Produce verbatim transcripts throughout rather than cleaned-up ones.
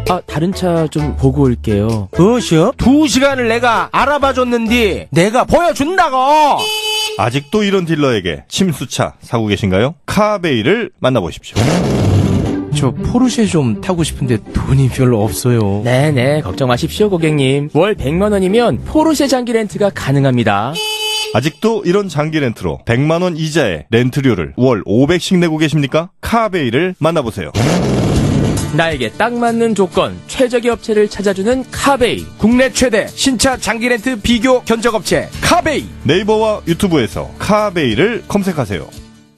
아, 다른 차 좀 보고 올게요. 무엇이요? 두 시간을 내가 알아봐줬는데 내가 보여준다고. 아직도 이런 딜러에게 침수차 사고 계신가요? 카베이를 만나보십시오. 저 포르쉐 좀 타고 싶은데 돈이 별로 없어요. 네네, 걱정 마십시오, 고객님. 월 백만 원이면 포르쉐 장기 렌트가 가능합니다. 아직도 이런 장기 렌트로 백만 원 이자의 렌트료를 월 오백씩 내고 계십니까? 카베이를 만나보세요. 나에게 딱 맞는 조건, 최적의 업체를 찾아주는 카베이. 국내 최대 신차 장기 렌트 비교 견적 업체 카베이. 네이버와 유튜브에서 카베이를 검색하세요.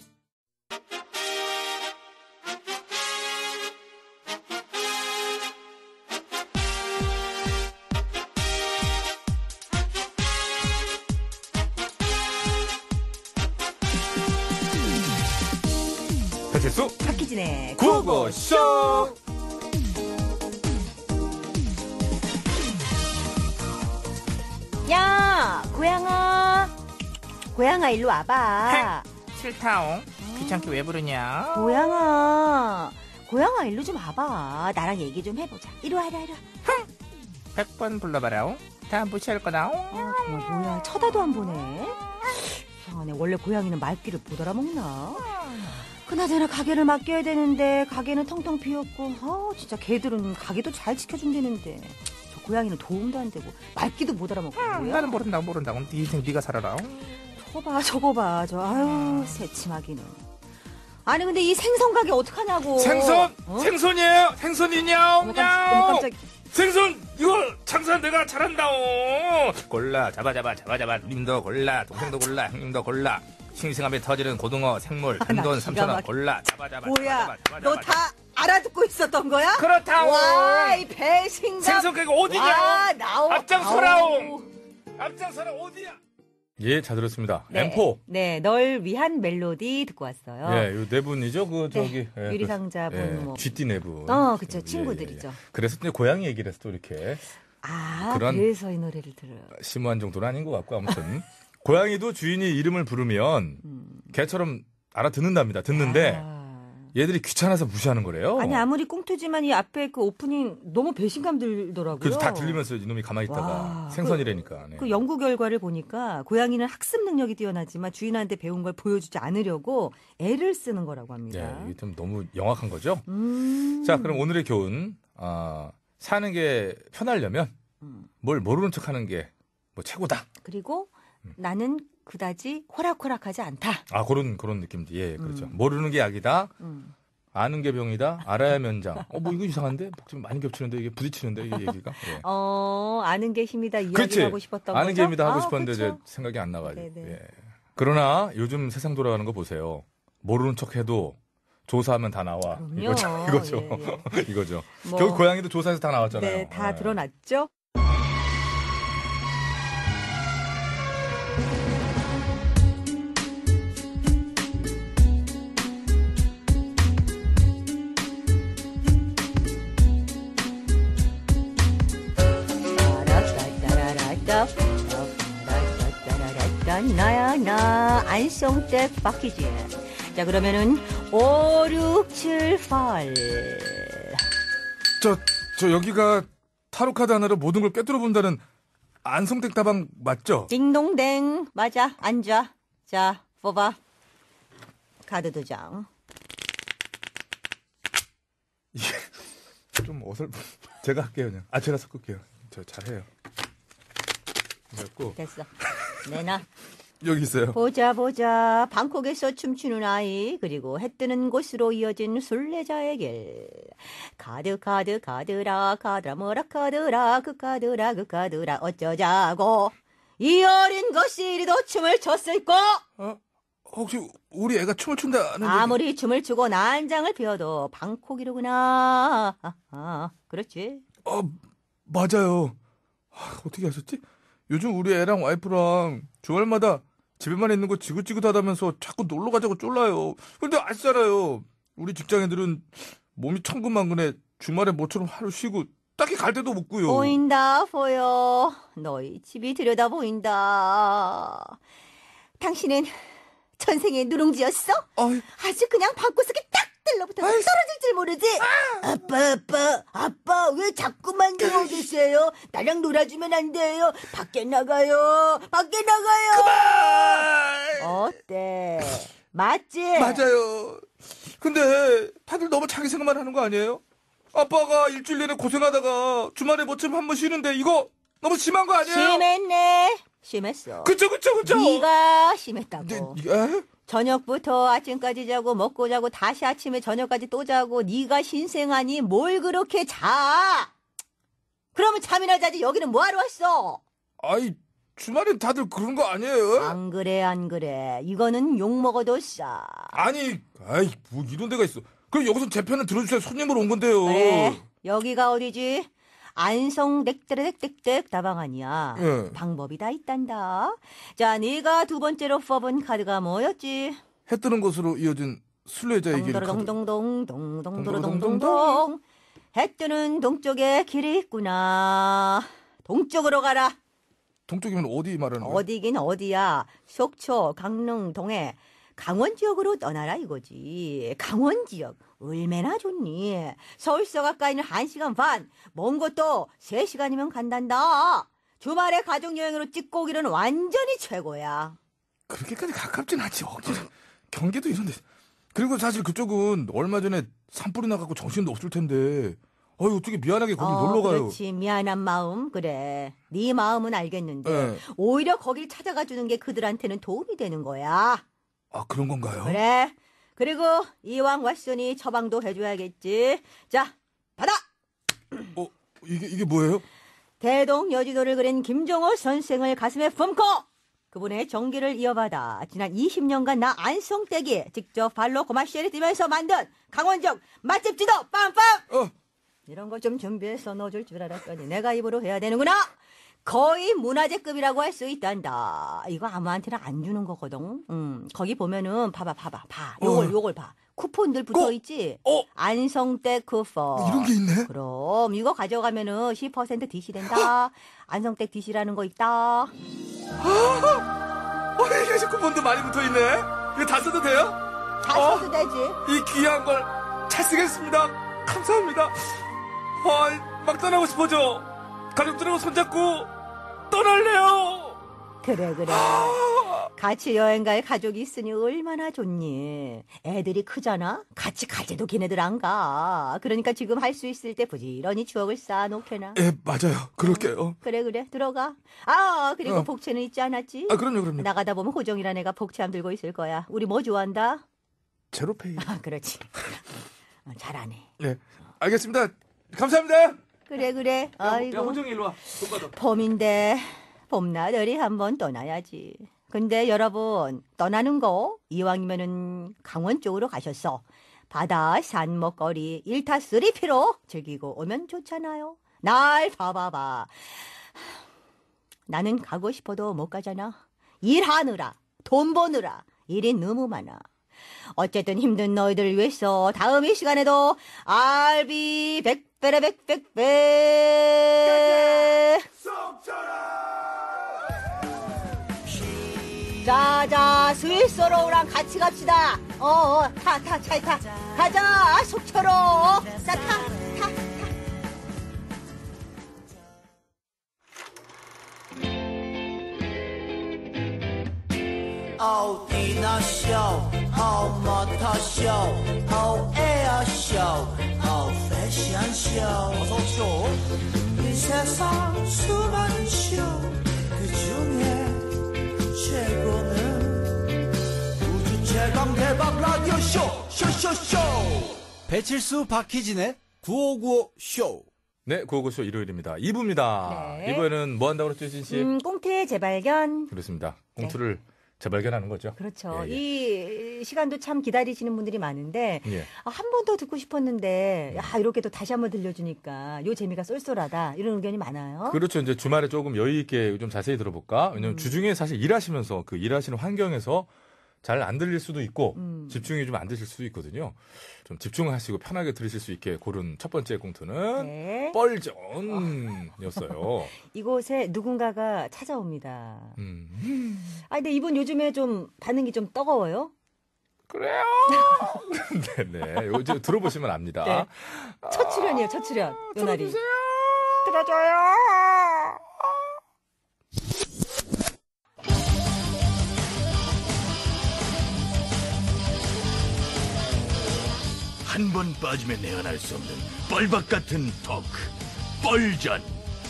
배칠수 박희진의 구호고쇼. 야, 고양아. 고양아, 일로 와봐. 싫다옹. 귀찮게 왜 부르냐? 고양아. 고양아, 일로 좀 와봐. 나랑 얘기 좀 해보자. 이리 와, 이리 와, 이리 와. 백 번 불러봐라옹. 다 무시할 거다옹. 아, 정말 뭐야. 쳐다도 안 보네. 이상하네. 원래 고양이는 말귀를 못 알아먹나? 그나저나 가게를 맡겨야 되는데 가게는 텅텅 비었고, 아 진짜 걔들은 가게도 잘 지켜준다는데 저 고양이는 도움도 안 되고 말귀도 못 알아먹고. 음, 나는 모른다 모른다옹. 네 인생 네가 살아라. 저거 봐 저거 봐 저 아유 새침하기는. 아니 근데 이 생선 가게 어떡하냐고. 생선? 어? 생선이에요? 생선이냐? 너무 깜- 너무 깜짝. 생선 이거 장사 내가 잘한다오. 골라 잡아 잡아 잡아 잡아. 누님도 골라, 동생도 골라, 형님도 골라. 싱싱함에 터지는 고등어, 생물, 아, 나 한돈 기가 삼천 원 막혀. 골라 잡아 잡아. 뭐야 잡아, 잡아, 너 잡아, 다 알아듣고 있었던 거야? 그렇다오. 와 이 배신감. 생선 가게 어디냐? 와, 나오. 앞장서라오. 앞장서라 어디야? 예, 잘 들었습니다. 네. 엠포. 네, 널 위한 멜로디 듣고 왔어요. 예, 요 네 분이죠. 그 저기 네, 예, 유리상자분 예, 뭐. 쥐띠 네 분. 어, 그쵸. 예, 친구들이죠. 예, 예. 그래서 또 고양이 얘기를 해서 또 이렇게 아, 그런- 그래서 이 노래를 들어요. 심오한 정도는 아닌 것 같고 아무튼 고양이도 주인이 이름을 부르면 음. 개처럼 알아듣는답니다. 듣는데 아. 얘들이 귀찮아서 무시하는 거래요. 아니 아무리 꽁트지만 이 앞에 그 오프닝 너무 배신감 들더라고요. 그래서 다 들리면서 이놈이 가만히 있다가 와, 생선이라니까. 네. 그 연구 결과를 보니까 고양이는 학습 능력이 뛰어나지만 주인한테 배운 걸 보여주지 않으려고 애를 쓰는 거라고 합니다. 예, 이게 좀 너무 영악한 거죠. 음. 자, 그럼 오늘의 교훈. 아, 사는 게 편하려면 음. 뭘 모르는 척하는 게 뭐 최고다. 그리고 음. 나는 그다지 호락호락하지 않다. 아, 그런 그런 느낌도 예, 그렇죠. 음. 모르는 게 약이다. 음. 아는 게 병이다. 알아야 면장. 어, 뭐 이거 이상한데? 좀 많이 겹치는데 이게 부딪히는데 이게 얘기가. 예. 어, 아는 게 힘이다 그렇지. 이야기 하고 싶었던 아는 거죠? 게 힘이다 하고 아, 싶었는데 이제 그쵸. 생각이 안 나가지고. 네네. 예. 그러나 요즘 세상 돌아가는 거 보세요. 모르는 척해도 조사하면 다 나와. 그럼요. 이거죠. 이거죠. 예, 이거죠. 뭐, 결국 고양이도 조사해서 다 나왔잖아요. 네, 다 예. 드러났죠? 나야 나 안성댁 박희진. 자 그러면은 오, 육, 칠, 팔. 저, 저 여기가 타로카드 하나로 모든 걸 꿰뚫어 본다는 안성댁 다방 맞죠? 딩동댕 맞아. 앉아. 자 뽑아. 카드 두 장. 좀 어설프. 제가 할게요 그냥. 아 제가 섞을게요. 저 잘해요. 그래갖고 됐어. 내놔. 여기 있어요. 보자 보자. 방콕에서 춤추는 아이 그리고 해 뜨는 곳으로 이어진 순례자의 길. 카드 카드 카드라 카드라 뭐라 카드라 그 카드라 그 카드라 어쩌자고 이 어린 것이 이리도 춤을 췄을꼬. 어? 혹시 우리 애가 춤을 춘다는 아무리 춤을 추고 난장을 피워도 방콕이로구나. 아, 그렇지. 어 맞아요. 아, 어떻게 하셨지? 요즘 우리 애랑 와이프랑 주말마다 집에만 있는 거 지긋지긋하다면서 자꾸 놀러 가자고 쫄라요. 근데 아시잖아요. 우리 직장인들은 몸이 천근만근해 주말에 모처럼 하루 쉬고 딱히 갈 데도 없고요. 보인다 보여. 너희 집이 들여다 보인다. 당신은 전생에 누룽지였어? 아이, 아주 그냥 방구석에 딱 달러붙어서 떨어질 줄 모르지? 아빠, 아빠, 아빠, 왜 자꾸만 누워 계세요? 나랑 놀아주면 안 돼요? 밖에 나가요. 밖에 나가요. 어때? 맞지? 맞아요. 근데 다들 너무 자기 생각만 하는 거 아니에요? 아빠가 일주일 내내 고생하다가 주말에 뭐쯤 한 번 쉬는데 이거 너무 심한 거 아니에요? 심했네. 심했어. 그쵸 그쵸 그쵸. 네가 심했다고. 네, 에? 저녁부터 아침까지 자고 먹고 자고 다시 아침에 저녁까지 또 자고 네가 신생하니 뭘 그렇게 자? 그러면 잠이나 자지 여기는 뭐하러 왔어? 아이 주말엔 다들 그런 거 아니에요? 안 그래 안 그래 이거는 욕먹어도 싸. 아니 아이 뭐 이런 데가 있어. 그럼 여기서 제 편을 들어주셔야 손님으로 온 건데요. 그래 여기가 어디지? 안성 댁댁댁댁 다방 아니야. 예. 방법이 다 있단다. 자 네가 두 번째로 뽑은 카드가 뭐였지? 해 뜨는 것으로 이어진 순례자의 길 카드. 동동동동동동동동동동. 해 뜨는 동쪽에 길이 있구나. 동쪽으로 가라. 동쪽이면 어디 말하는 거예요? 어디긴 어디야. 속초, 강릉, 동해. 강원 지역으로 떠나라 이거지. 강원 지역 얼마나 좋니. 서울서 가까이는 한 시간 반. 먼 곳도 세 시간이면 간단다. 주말에 가족여행으로 찍고 오기는 완전히 최고야. 그렇게까지 가깝진 않지. 억지로. 경기도 이런데. 그리고 사실 그쪽은 얼마 전에 산불이 나갖고 정신도 없을 텐데. 어이 어떻게 미안하게 거기 어, 놀러 가요. 그렇지. 미안한 마음. 그래. 네 마음은 알겠는데 네. 오히려 거길 찾아가 주는 게 그들한테는 도움이 되는 거야. 아 그런 건가요? 그래. 그리고 이왕 왔으니 처방도 해줘야겠지. 자, 받아. 어 이게 이게 뭐예요? 대동 여지도를 그린 김종호 선생을 가슴에 품고 그분의 정기를 이어받아 지난 이십 년간 나 안성댁이 직접 발로 고마시를 뛰면서 만든 강원적 맛집 지도 빵빵. 어 이런 거 좀 준비해서 넣어줄 줄 알았더니 내가 입으로 해야 되는구나. 거의 문화재급이라고 할 수 있단다. 이거 아무한테나 안 주는 거거든. 음, 거기 보면은 봐봐 봐봐 봐. 요걸 어. 요걸 봐. 쿠폰들 붙어 있지. 어? 안성댁 쿠폰. 이런 게 있네. 그럼 이거 가져가면은 십 퍼센트 디시 된다. 안성댁 디시라는 거 있다. 어 이게 쿠폰도 많이 붙어 있네. 이거 다 써도 돼요? 다 어? 써도 되지. 이 귀한 걸 잘 쓰겠습니다. 감사합니다. 아, 막 떠나고 싶어져. 가족들하고 손잡고 떠날래요. 그래 그래. 같이 여행 갈 가족이 있으니 얼마나 좋니. 애들이 크잖아. 같이 갈 때도 걔네들 안 가. 그러니까 지금 할 수 있을 때 부지런히 추억을 쌓아놓게나. 예, 맞아요. 그럴게요. 그래 그래 들어가. 아 그리고 어. 복채는 있지 않았지? 아, 그럼요, 그럼요. 나가다 보면 호정이란 애가 복채함 들고 있을 거야. 우리 뭐 좋아한다? 제로페이. 아 그렇지. 어, 잘하네. 예, 알겠습니다. 감사합니다. 그래 그래. 아이고. 호정이 일로 와. 돈 받아. 봄인데 봄나들이 한번 떠나야지. 근데 여러분 떠나는 거 이왕이면은 강원 쪽으로 가셨어. 바다, 산, 먹거리 일타쓰리피로 즐기고 오면 좋잖아요. 날 봐봐봐. 나는 가고 싶어도 못 가잖아. 일하느라 돈 버느라 일이 너무 많아. 어쨌든 힘든 너희들을 위해서 다음 이 시간에도 알비 백배레백백배 자자 스위스로우랑 같이 갑시다. 어어 타 타 차에 타 가자 속초로. 자 타 타 타. Oh, dinner show, oh, motor show, oh, air show, oh, fashion show. 어서 쇼. 이 세상 수많은 쇼, 그 중에 최고는 우주 최강 대박 라디오 쇼, 쇼쇼쇼. 배칠수 박희진의 구오구오 쇼. 네, 구호고쇼 일요일입니다. 이 부입니다. 네. 이 부에는 뭐 한다고 그랬죠, 진 씨? 음, 꽁트의 재발견. 그렇습니다. 꽁트를 재발견하는 거죠. 그렇죠. 예, 예. 이 시간도 참 기다리시는 분들이 많은데 예. 아, 한 번 더 듣고 싶었는데 야, 이렇게 또 다시 한번 들려주니까 요 재미가 쏠쏠하다 이런 의견이 많아요. 그렇죠. 이제 주말에 조금 여유 있게 좀 자세히 들어볼까? 왜냐면 음. 주중에 사실 일하시면서 그 일하시는 환경에서 잘 안 들릴 수도 있고 음. 집중이 좀 안 되실 수도 있거든요. 좀 집중하시고 편하게 들으실 수 있게 고른 첫 번째 꽁트는 네. 뻘전이었어요. 이곳에 누군가가 찾아옵니다. 음. 아 근데 이분 요즘에 좀 반응이 좀 뜨거워요. 그래요. 네네. 요즘 들어보시면 압니다. 네. 첫 출연이에요, 첫 출연. 누나리. 들어주세요. 들어줘요. 한 번 빠지면 내안할 수 없는 뻘박 같은 토크 뻘전.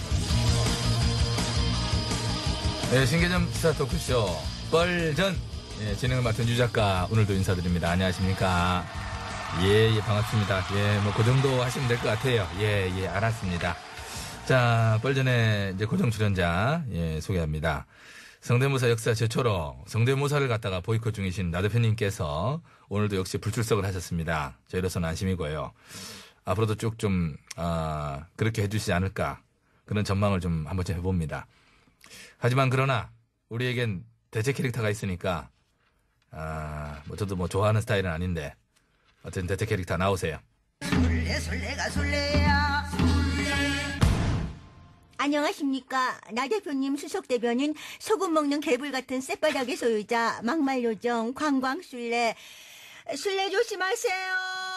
네, 신개념 스타 토크쇼 뻘전. 예, 진행을 맡은 유 작가 오늘도 인사드립니다. 안녕하십니까? 예, 예, 반갑습니다. 예, 뭐 그 정도 하시면 될 것 같아요. 예, 예, 알았습니다. 자, 뻘전의 이제 고정 출연자 예, 소개합니다. 성대모사 역사 최초로 성대모사를 갖다가 보이콧 중이신 나 대표님께서 오늘도 역시 불출석을 하셨습니다. 저희로서는 안심이고요. 앞으로도 쭉 좀, 아, 그렇게 해주시지 않을까. 그런 전망을 좀 한번 좀 해봅니다. 하지만 그러나 우리에겐 대체 캐릭터가 있으니까, 아, 뭐 저도 뭐 좋아하는 스타일은 아닌데, 어쨌든 대체 캐릭터 나오세요. 술래 술래가 술래야. 안녕하십니까. 나 대표님 수석 대변인 소금 먹는 개불 같은 쌔바닥의 소유자 막말 요정 관광술래. 술래 조심하세요.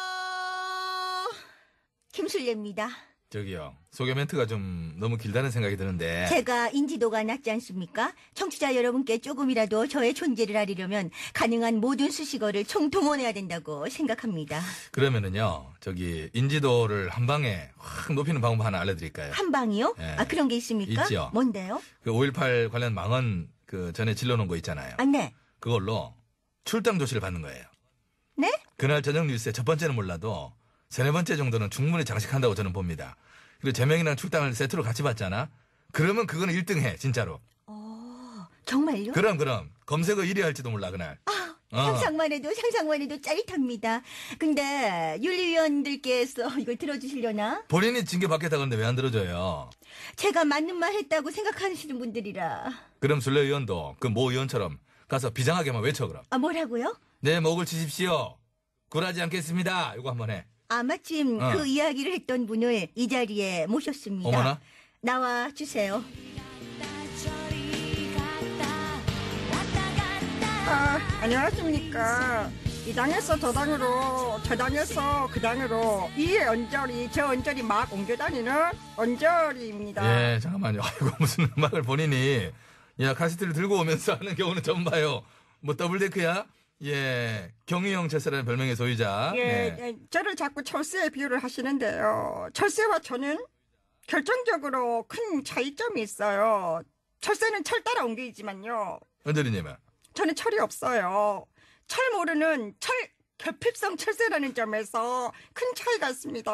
김술래입니다. 저기요, 소개 멘트가 좀 너무 길다는 생각이 드는데. 제가 인지도가 낮지 않습니까? 청취자 여러분께 조금이라도 저의 존재를 알리려면 가능한 모든 수식어를 총동원해야 된다고 생각합니다. 그러면은요, 저기 인지도를 한 방에 확 높이는 방법 하나 알려드릴까요? 한 방이요? 네. 아, 그런 게 있습니까? 있죠. 뭔데요? 그 오일팔 관련 망언 그 전에 질러놓은 거 있잖아요. 아, 네. 그걸로 출당 조치를 받는 거예요. 네? 그날 저녁 뉴스에 첫 번째는 몰라도 세네 번째 정도는 충분히 장식한다고 저는 봅니다. 그리고 제명이랑 출당을 세트로 같이 받잖아? 그러면 그거는 일 등 해, 진짜로. 어, 정말요? 그럼, 그럼. 검색어 일 위 할지도 몰라, 그날. 아, 어. 상상만 해도 상상만 해도 짜릿합니다. 근데 윤리위원들께서 이걸 들어주시려나? 본인이 징계 받겠다고 하는데 왜 안 들어줘요? 제가 맞는 말 했다고 생각하시는 분들이라. 그럼 순례위원도 그 모 의원처럼 가서 비장하게만 외쳐, 그럼. 아, 뭐라고요? 내 목을 치십시오. 굴하지 않겠습니다. 이거 한번 해. 아, 마침 어. 그 이야기를 했던 분을 이 자리에 모셨습니다. 어머나. 나와 주세요. 아, 안녕하십니까. 이 당에서 저 당으로, 저 당에서 그 당으로, 이 언저리, 저 언저리 막 옮겨다니는 언저리입니다. 예, 잠깐만요. 아이고, 무슨 음악을 본인이, 야, 카세트를 들고 오면서 하는 경우는 처음 봐요. 뭐, 더블데크야? 예, 경희형 철새라는 별명의 소유자. 예, 네. 예, 저를 자꾸 철새에 비유를 하시는데요. 철새와 저는 결정적으로 큰 차이점이 있어요. 철새는 철 따라 옮기지만요. 언저리님은? 저는 철이 없어요. 철 모르는 철 결핍성 철새라는 점에서 큰 차이가 있습니다.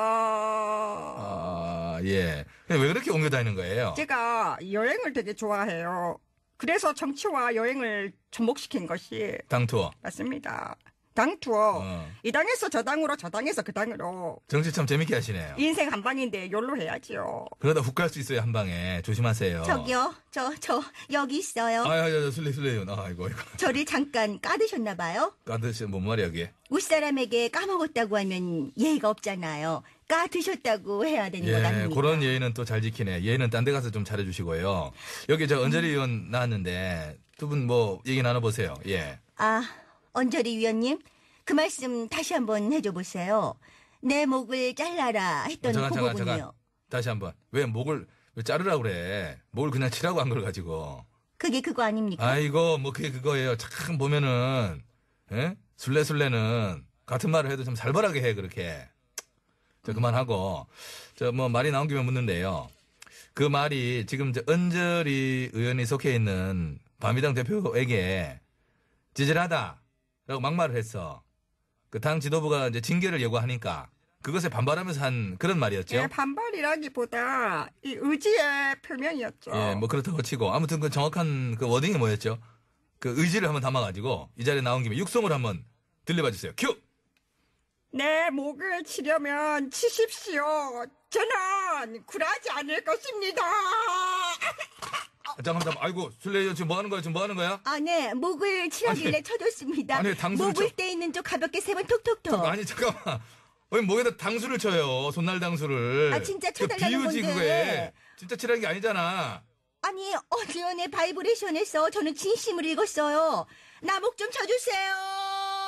아, 예. 왜 그렇게 옮겨 다니는 거예요? 제가 여행을 되게 좋아해요. 그래서 정치와 여행을 접목시킨 것이 당 투어. 맞습니다. 당 투어. 어. 이 당에서 저 당으로, 저 당에서 그 당으로. 정치 참 재밌게 하시네요. 인생 한 방인데 욜로 해야지요. 그러다 훅 갈 수 있어요, 한 방에. 조심하세요. 저기요, 저, 저, 여기 있어요. 아, 야, 야, 술래, 술래요. 아, 이거, 이거. 저를 잠깐 까드셨나봐요. 까드시, 뭔 말이야, 이게? 윗사람에게 까먹었다고 하면 예의가 없잖아요. 까드셨다고 해야 되는 것 예, 아닙니까? 그런 예의는 또 잘 지키네. 예의는 딴 데 가서 좀 잘해주시고요. 여기 저 언저리 의원 나왔는데, 두 분 뭐, 얘기 나눠보세요. 예. 아, 언저리 위원님, 그 말씀 다시 한번 해줘 보세요. 내 목을 잘라라 했던 잠깐, 그 잠깐, 부분이요. 잠깐. 다시 한 번. 왜 목을, 왜 자르라고 그래? 목을 그냥 치라고 한 걸 가지고. 그게 그거 아닙니까? 아이고, 뭐, 그게 그거예요. 참 보면은, 예? 술래술래는 같은 말을 해도 좀 살벌하게 해, 그렇게. 저, 그만하고. 저, 뭐, 말이 나온 김에 묻는데요. 그 말이 지금 저 언저리 의원이 속해 있는 바미당 대표에게 찌질하다. 라고 막말을 했어. 그 당 지도부가 이제 징계를 요구하니까 그것에 반발하면서 한 그런 말이었죠. 예, 반발이라기보다 이 의지의 표명이었죠. 예, 뭐 그렇다고 치고 아무튼 그 정확한 그 워딩이 뭐였죠? 그 의지를 한번 담아가지고 이 자리에 나온 김에 육성을 한번 들려봐 주세요. 큐! 내 목을 치려면 치십시오. 저는 굴하지 않을 것입니다. 아, 잠깐만, 잠깐만. 아이고, 술래 지금 뭐 하는 거야? 지금 뭐 하는 거야? 아, 네. 목을 치라길래 아니, 쳐줬습니다. 아니, 당수를 목을 쳐- 떼 있는 쪽 가볍게 세 번 톡톡톡. 아니, 잠깐만. 왜 목에다 당수를 쳐요? 손날 당수를. 아, 진짜 그 쳐달라는 비유지, 건데. 그거에. 진짜 치라는 게 아니잖아. 아니, 어지연의 바이브레이션에서 저는 진심으로 읽었어요. 나 목 좀 쳐주세요.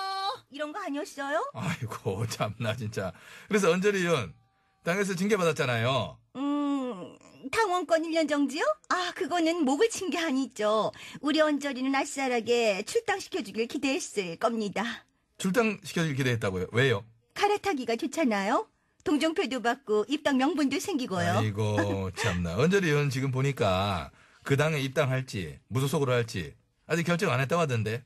이런 거 아니었어요? 아이고, 참나, 진짜. 그래서 언저리 의원, 당에서 징계받았잖아요. 음, 당원권 일 년 정지요? 아, 그거는 목을 친 게 아니죠. 우리 언저리는 아싸하게 출당시켜주길 기대했을 겁니다. 출당시켜주길 기대했다고요? 왜요? 갈아타기가 좋잖아요. 동정표도 받고 입당 명분도 생기고요. 아이고, 참나. 언저리 의원 지금 보니까 그 당에 입당할지, 무소속으로 할지, 아직 결정 안 했다고 하던데.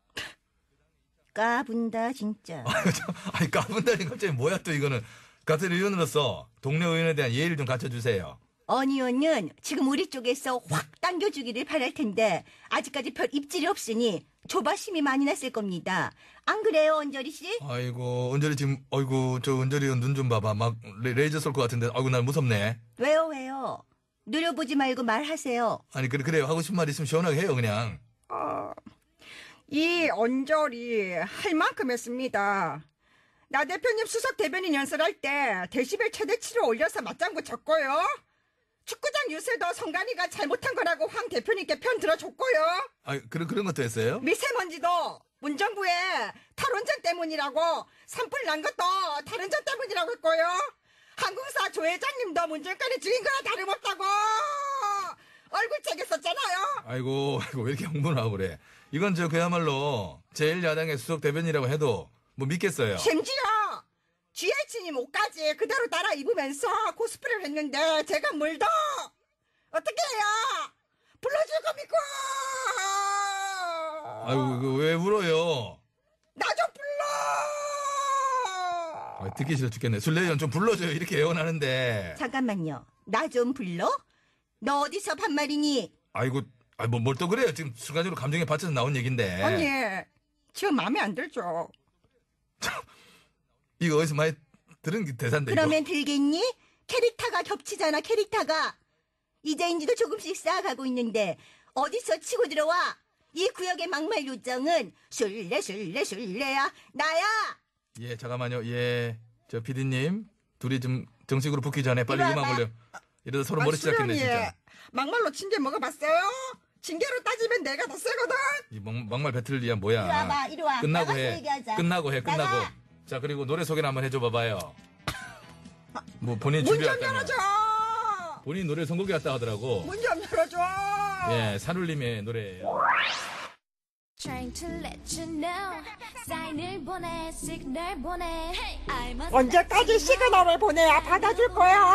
까분다, 진짜. 아니, 까분다니 갑자기 뭐야 또 이거는. 같은 의원으로서 동료 의원에 대한 예의를 좀 갖춰주세요. 언 의원은 지금 우리 쪽에서 확 당겨주기를 바랄 텐데 아직까지 별 입질이 없으니 조바심이 많이 났을 겁니다. 안 그래요, 언저리 씨? 아이고, 언저리 지금, 아이고, 저 언저리 의원 눈 좀 봐봐. 막 레, 레이저 쏠 것 같은데, 아이고, 난 무섭네. 왜요, 왜요? 노려보지 말고 말하세요. 아니, 그래, 그래요. 하고 싶은 말 있으면 시원하게 해요, 그냥. 어, 이 언저리 할 만큼 했습니다. 나 대표님 수석 대변인 연설할 때 데시벨 최대치로 올려서 맞장구 쳤고요. 축구장 유세도 성관이가 잘못한 거라고 황 대표님께 편 들어줬고요. 아, 그런, 그런 것도 했어요? 미세먼지도 문정부의 탈원전 때문이라고 산불 난 것도 탈원전 때문이라고 했고요. 항공사 조 회장님도 문정권이 죽인 거나 다름없다고 얼굴 책에 썼잖아요. 아이고, 아이고, 왜 이렇게 홍보를 하고 그래. 이건 저 그야말로 제일 야당의 수석 대변이라고 해도 뭐 믿겠어요. 심지어 지에이치님 옷까지 그대로 따라 입으면서 코스프레를 했는데 제가 뭘 더 어떻게 해요? 불러줄 겁니까? 아이고, 이거 왜 울어요? 나 좀 불러! 아, 듣기 싫어 죽겠네. 술래위원 좀 불러줘요. 이렇게 애원하는데. 잠깐만요. 나 좀 불러? 너 어디서 반말이니? 아이고, 아, 뭐, 뭘 또 그래요. 지금 순간적으로 감정에 받쳐서 나온 얘기인데. 언니, 저 마음에 안 들죠? 이거 어디서 많이 들은 대사인데. 그러면 이거. 들겠니? 캐릭터가 겹치잖아, 캐릭터가. 이제인지도 조금씩 쌓아가고 있는데 어디서 치고 들어와? 이 구역의 막말 요정은 술래 술래 술래야 나야. 예, 잠깐만요. 예, 저 피디님 둘이 좀 정식으로 붙기 전에 빨리 이리 음악 와봐. 올려. 이러다 서로 아, 머리 시작했네 수련이 진짜. 막말로 징계 먹어봤어요? 징계로 따지면 내가 더 세거든? 이 막, 막말 배틀이야 뭐야. 이리 와봐, 이리 와. 끝나고 나가서 해. 얘기하자. 끝나고 해. 끝나고. 나가. 자, 그리고 노래 소개를 한번 해줘 봐봐요. 뭐 본인 문 좀 준비했다며. 열어줘! 본인 노래 선곡이 왔다 하더라고. 문 좀 열어줘! 예, 산울림의 노래예요. Trying to let you know. 사인을 보내, 시그널 보내. I'm a 언제까지 시그널을 보내야 받아줄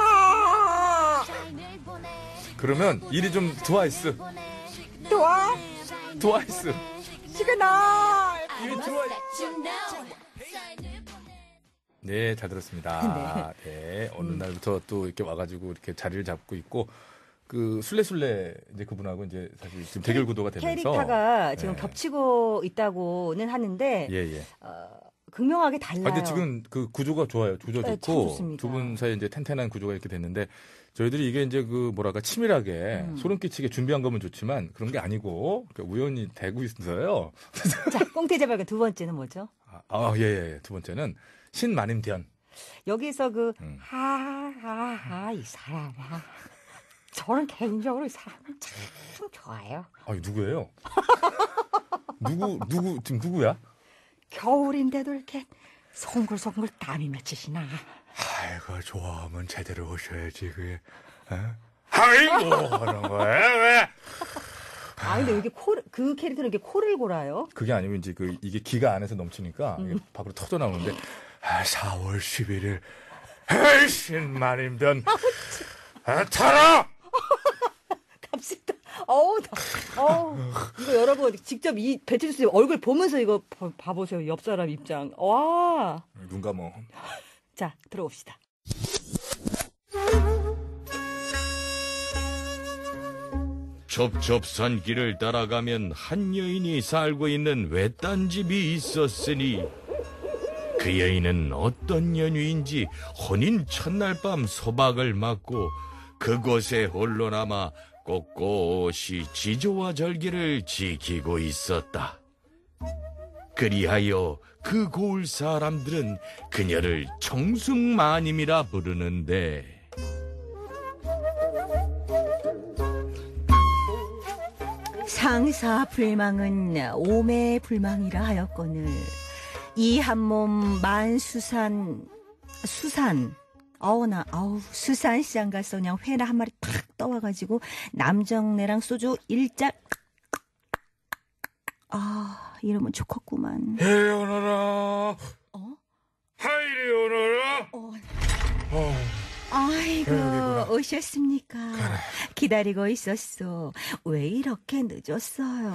거야? 사인을 보내. 그러면 일이 좀 트와이스. 좋아? 트와이스. 시그널! 일이 Must 트와이스. let you know. 사인을 보내. 네, 잘 들었습니다. 네. 어느 날부터 또 이렇게 와가지고 이렇게 자리를 잡고 있고, 그, 술래술래, 이제 그분하고 이제 사실 지금 대결 구도가 되면서. 캐릭터가 지금 네. 겹치고 있다고는 하는데, 예, 예. 어, 극명하게 달라요. 아, 근데 지금 그 구조가 좋아요. 구조도 네, 참 있고, 좋습니다. 두 분 사이에 이제 텐텐한 구조가 이렇게 됐는데, 저희들이 이게 이제 그 뭐랄까, 치밀하게 음. 소름 끼치게 준비한 거면 좋지만, 그런 게 아니고, 우연히 되고 있어요. 자, 꽁태제 발견 두 번째는 뭐죠? 아, 아, 예, 예. 두 번째는 신만임대현. 여기서 그, 음. 하하하, 이 사람아. 저는 개인적으로 이 사람을 참 좋아해요. 아, 누구예요? 누구, 누구, 지금 누구야? 겨울인데도 이렇게 송글송글 땀이 맺히시나. 아이고, 좋아하면 제대로 오셔야지, 그게. 어? 아이고, 하는 거야, 왜? 아, 근데 이게 코, 그 캐릭터는 이렇게 코를 골아요? 그게 아니고, 이제 그, 이게 기가 안에서 넘치니까, 음. 이게 밖으로 터져 나오는데, 아, 사월 십일일, 에이, 신만임변, 아, 타라! 갑시다. 어우, 나, 어우. 이거 여러분, 직접 이 배칠수 얼굴 보면서 이거 봐- 봐보세요. 옆 사람 입장. 와. 눈 감어. 자, 들어봅시다. 첩첩산 길을 따라가면 한 여인이 살고 있는 외딴 집이 있었으니 그 여인은 어떤 연유인지 혼인 첫날 밤 소박을 맞고 그곳에 홀로 남아 꼿꼿이 지조와 절기를 지키고 있었다. 그리하여 그 고을 사람들은 그녀를 청승마님이라 부르는데 상사 불망은 오매 불망이라 하였거늘 이 한 몸 만수산 수산 어우 나 어우 수산시장 가서 그냥 회나 한 마리 탁 떠와가지고 남정네랑 소주 일짝 아 이러면 좋겠구만. 이리 오너라. 어? 하이리 오너라. 어. 어. 아이고 여기구나. 오셨습니까? 그래. 기다리고 있었어. 왜 이렇게 늦었어요?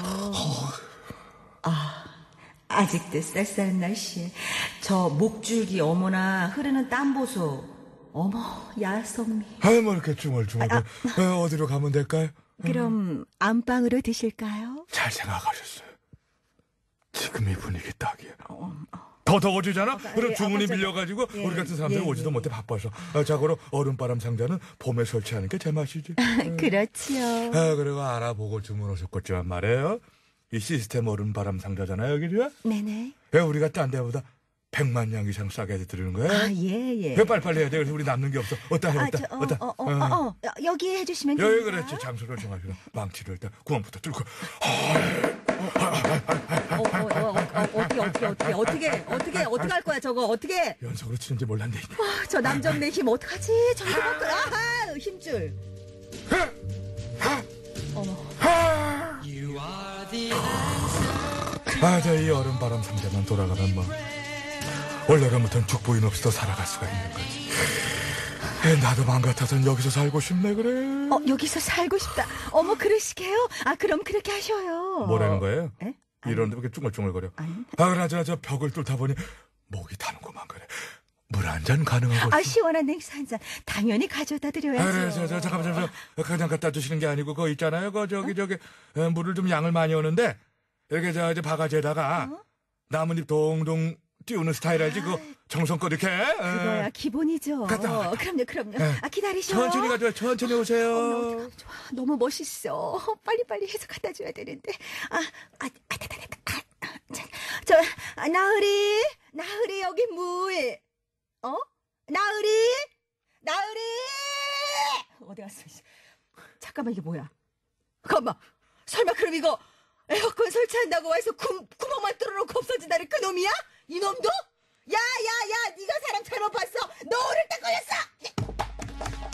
아 아직도 쌀쌀한 날씨에 저 목줄기 어머나 흐르는 땀 보소. 어머 야성미. 아이 뭐 이렇게 중얼중얼. 아, 어, 어디로 가면 될까요? 그럼 안방으로 드실까요? 잘 생각하셨어요. 지금 이 분위기 딱이야. 더 더워지잖아? 아, 그럼 예, 주문이 아, 깜짝이야. 밀려가지고 예, 우리 같은 사람들은 예, 오지도 예. 못해 바빠서. 아, 자고로 얼음바람 상자는 봄에 설치하는 게 제맛이지. 그렇지요. 아, 그리고 알아보고 주문하셨겠지만 말이에요. 이 시스템 얼음바람 상자잖아요, 그죠? 네네. 왜 우리가 딴 데보다 백만 냥 이상 싸게 드리는 거야? 아, 예, 예. 왜 빨리빨리 해야 돼? 그래서 우리 남는 게 없어. 어따 해, 아, 어따, 저, 어, 어따. 어, 어, 어, 어. 여기 해주시면 여기 됩니다. 그랬지. 장소를 정하시고 망치를 일단 구멍부터 뚫고. 어, 어, 어, 어, 어떻게, 어떻게, 어떻게, 어떻게, 어떻게, 어떻게 할 거야, 저거, 어떻게. 연속으로 치는지 몰랐네. 와, 저 남정네 힘 어떡하지? 저거 갖고, 아하, 힘줄. 어머. 아, 저 이 얼음바람 상자만 돌아가면 뭐 원래로부터는 죽부인 없이도 살아갈 수가 있는 거지. 에, 나도 맘 같아선 여기서 살고 싶네 그래. 어, 여기서 살고 싶다. 어머, 그러시게요? 아, 그럼 그렇게 하셔요. 뭐라는 거예요? 에? 이런데 왜 이렇게 쭝얼쭝얼거려? 아니. 아, 그나저나 저 벽을 뚫다 보니 목이 타는구만 그래. 물 한 잔 가능하고. 아, 시원한 냉수 한 잔. 당연히 가져다 드려야죠. 아, 그래, 저, 저, 잠깐만, 저, 저, 그냥 갖다 주시는 게 아니고, 그거 있잖아요. 그, 저기, 저기, 에, 물을 좀 양을 많이 오는데, 이렇게, 저, 이제 바가지에다가, 어? 나뭇잎 동동 띄우는 스타일 알지? 그, 정성껏 이렇게. 에. 그거야 기본이죠. 갔다 와, 갔다. 그럼요, 그럼요. 네. 아, 기다리셔. 천천히 가져와, 천천히 오세요. 어머, 어떡하면 좋아. 너무 멋있어. 빨리빨리 해서 갖다 줘야 되는데. 아, 아, 아, 됐다, 됐다. 아, 아, 자, 저, 아, 나으리, 나으리, 여기 물. 어? 나으리? 나으리! 어디 갔어? 잠깐만, 이게 뭐야? 잠깐만. 설마 그럼 이거 에어컨 설치한다고 해서 구, 구멍만 뚫어놓고 없어진다는 그 놈이야? 이 놈도? 야, 야, 야, 네가 사람 잘못 봤어. 너 오늘 딱 걸렸어.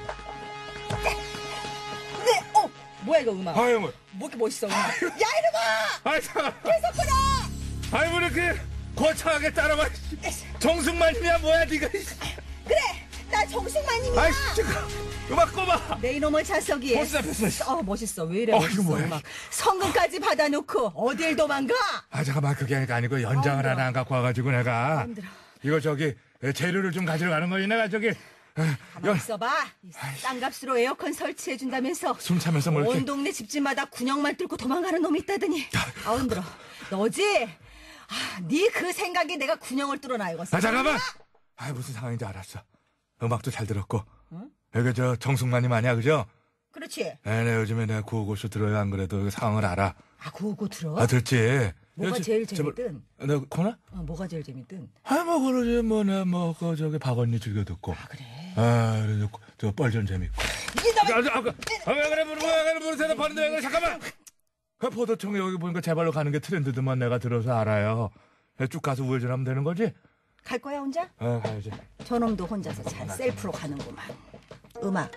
네, 네, 어, 뭐야 이거 음악? 아유, 뭐. 뭐 이렇게 멋있어? 음악. 야, 이놈아! 아이, 참. 계속 끊어! 아이, 뭐 이렇게 거창하게 따라와. 정승만이야, 뭐야, 니가. 그래, 나 정승만님이야. 아이, 지금. 음악 꺼봐. 내 이놈의 자석이. 벌써 잡혔어. 어, 멋있어. 왜 이래? 어, 멋있어, 이거 뭐야? 음악. 성금까지 받아놓고 어딜 도망가? 아, 잠깐만, 그게 아니고 연장을 아, 하나 안 갖고 와가지고 내가. 힘들어. 이거 저기, 재료를 좀 가지러 가는 거지, 내가 저기. 가만 있어봐. 이 싼값으로 에어컨 설치해준다면서 숨 차면서 뭐 이렇게. 온 동네 집집마다 군형만 뚫고 도망가는 놈이 있다더니. 아우 힘들어. 너지? 아, 네 그 생각에 내가 군형을 뚫어놔야겠어. 아, 잠깐만! 아, 무슨 상황인지 알았어. 음악도 잘 들었고. 응? 여기 저 정승만님 아니야, 그죠? 그렇지. 에, 내 요즘에 내가 구호고쇼 들어야 안 그래도 그 상황을 알아. 아, 그거 들어? 아, 듣지? 뭐가 저, 제일 저, 재밌든? 너 코너? 어, 뭐가 제일 재밌든? 아, 뭐, 그러지, 뭐, 내, 뭐, 그, 저기, 박언니 즐겨 듣고. 아, 그래. 아, 그래, 저, 뻘전 재밌고. 이놈의! 아, 아, 아, 왜 그래, 뭐, 왜 그래, 뭐, 대답하는데 왜 그래, 잠깐만! 그 포도청 여기 보니까 제발로 가는 게 트렌드드만 내가 들어서 알아요. 쭉 가서 우회전하면 되는 거지? 갈 거야 혼자? 아, 가야지. 저놈도 혼자서 잘 셀프로 가는구만. 음악.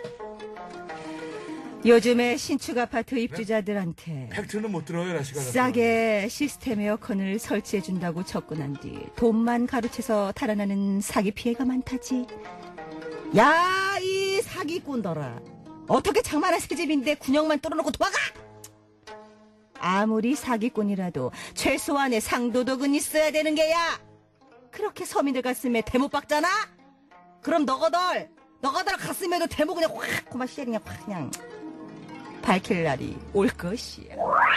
요즘에 신축 아파트 입주자들한테 팩트는 못 들어요, 나 시간. 싸게 시스템 에어컨을 설치해준다고 접근한 뒤 돈만 가로채서 달아나는 사기 피해가 많다지. 야, 이 사기꾼들아. 어떻게 장만한 새 집인데 군형만 뚫어놓고 도망가? 아무리 사기꾼이라도 최소한의 상도덕은 있어야 되는 게야. 그렇게 서민들 가슴에 대못 박잖아? 그럼 너거들 너거들 가슴에도 대못 그냥 확 고마 씨야 그냥 확 그냥 밝힐 날이 올 것이야.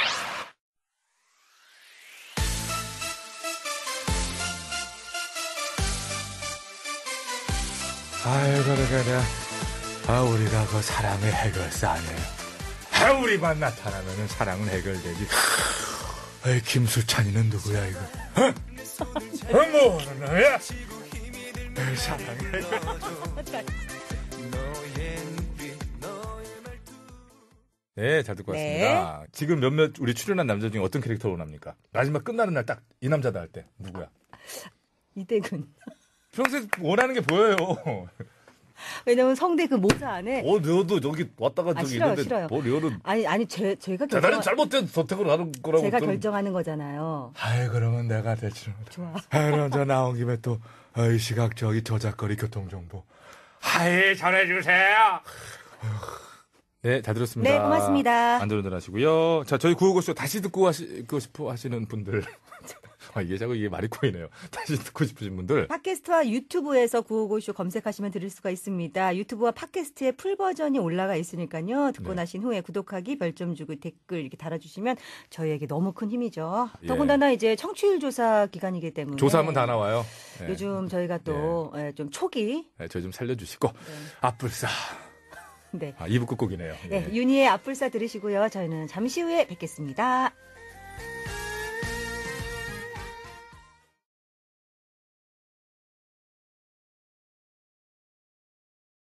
아유, 그래, 그래. 아, 우리가 그 사랑의 해결사 아니에요. 아, 우리만 나타나면은 사랑은 해결되지. 아이, 김수찬이는 누구야, 이거? 어? 어, 뭐, 너야? 에이, 사랑의 해결사. 네, 잘 듣고 왔습니다. 네. 지금 몇몇 우리 출연한 남자 중에 어떤 캐릭터로 원합니까? 마지막 끝나는 날 딱 이 남자다 할 때 누구야? 이대근. 평소에 원하는 게 보여요. 왜냐면 성대 그 모자 안에. 어, 너도 저기 왔다가 아, 저기 싫어요, 있는데 싫어요. 뭘 이거는. 아니, 아니, 제, 제가 자, 나는 잘못된 선택으로 하는 거라고. 제가 좀. 결정하는 거잖아요. 아이, 그러면 내가 대충. 좋아. 아이, 그럼 저 나온 김에 또, 어이, 시각적이 저작거리 교통정보. 아이, 전해주세요. 네, 잘 들었습니다. 네, 고맙습니다. 안전운전 하시고요. 자, 저희 구호고쇼 다시 듣고 하시고 싶어 하시는 분들. 아, 이게 자꾸 이게 말이 꼬이네요. 다시 듣고 싶으신 분들. 팟캐스트와 유튜브에서 구호고쇼 검색하시면 들을 수가 있습니다. 유튜브와 팟캐스트의 풀 버전이 올라가 있으니까요. 듣고 네. 나신 후에 구독하기, 별점 주고 댓글 이렇게 달아주시면 저희에게 너무 큰 힘이죠. 예. 더군다나 이제 청취율 조사 기간이기 때문에. 조사하면 다 나와요. 네. 요즘 저희가 또 좀 초기. 네, 저희 좀 살려주시고. 네. 앞불사. 네. 아, 이 부 끝곡이네요. 네, 윤희의 앞불사 들으시고요. 저희는 잠시 후에 뵙겠습니다.